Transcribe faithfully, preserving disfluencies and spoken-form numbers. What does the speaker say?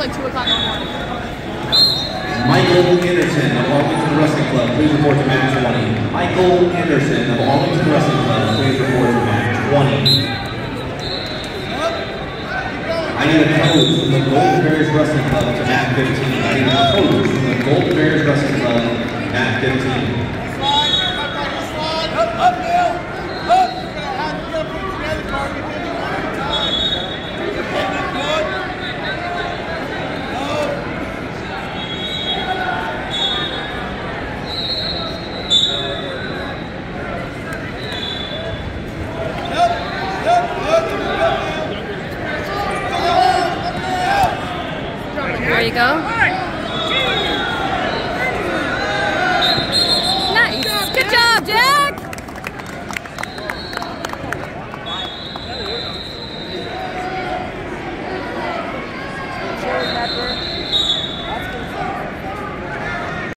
like two o'clock in the morning. Michael Anderson of Arlington Wrestling Club, please report to mat twenty. Michael Anderson of Arlington Wrestling Club, please report to mat twenty. I need a coach from the Golden Bears Wrestling Club to mat fifteen. I need a coach from the Golden Bears Wrestling Club, mat fifteen. Up, up, Neil! Up! You're gonna have to get put together, Target. Give me one time. You're hitting it good. No. Yep, yep, good. Good, Neil. There you go.